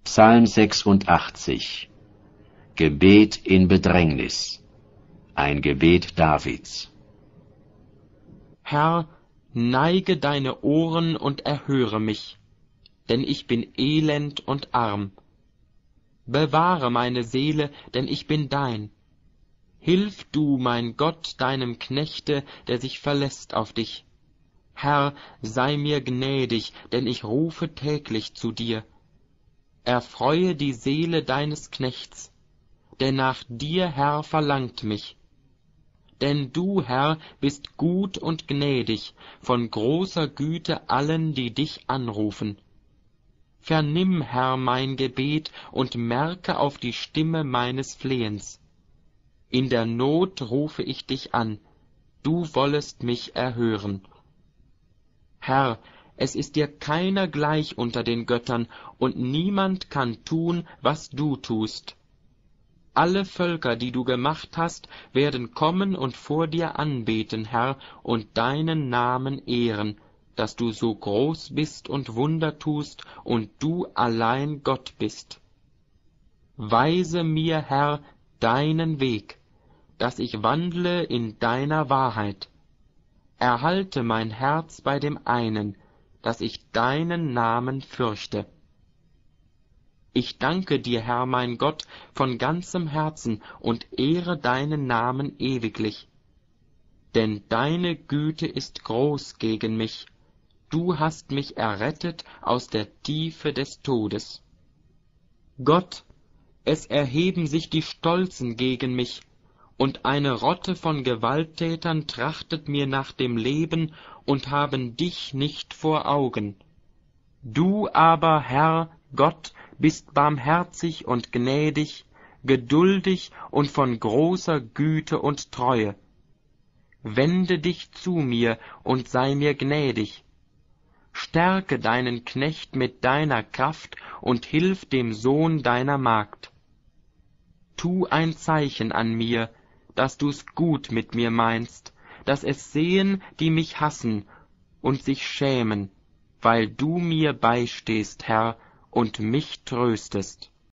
Psalm 86. Gebet in Bedrängnis. Ein Gebet Davids. Herr, neige deine Ohren und erhöre mich, denn ich bin elend und arm. Bewahre meine Seele, denn ich bin dein. Hilf du, mein Gott, deinem Knechte, der sich verlässt auf dich. Herr, sei mir gnädig, denn ich rufe täglich zu dir. Erfreue die Seele deines Knechts, denn nach dir, Herr, verlangt mich. Denn du, Herr, bist gut und gnädig, von großer Güte allen, die dich anrufen. Vernimm, Herr, mein Gebet und merke auf die Stimme meines Flehens. In der Not rufe ich dich an, du wollest mich erhören. Herr, es ist dir keiner gleich unter den Göttern, und niemand kann tun, was du tust. Alle Völker, die du gemacht hast, werden kommen und vor dir anbeten, Herr, und deinen Namen ehren, dass du so groß bist und Wunder tust und du allein Gott bist. Weise mir, Herr, deinen Weg, dass ich wandle in deiner Wahrheit. Erhalte mein Herz bei dem einen, dass ich deinen Namen fürchte. Ich danke dir, Herr mein Gott, von ganzem Herzen und ehre deinen Namen ewiglich. Denn deine Güte ist groß gegen mich, du hast mich errettet aus der Tiefe des Todes. Gott, es erheben sich die Stolzen gegen mich, und eine Rotte von Gewalttätern trachtet mir nach dem Leben und haben dich nicht vor Augen. Du aber, Herr, Gott, bist barmherzig und gnädig, geduldig und von großer Güte und Treue. Wende dich zu mir und sei mir gnädig. Stärke deinen Knecht mit deiner Kraft und hilf dem Sohn deiner Magd. Tu ein Zeichen an mir, dass du's gut mit mir meinst, dass es sehen, die mich hassen und sich schämen, weil du mir beistehst, Herr, und mich tröstest.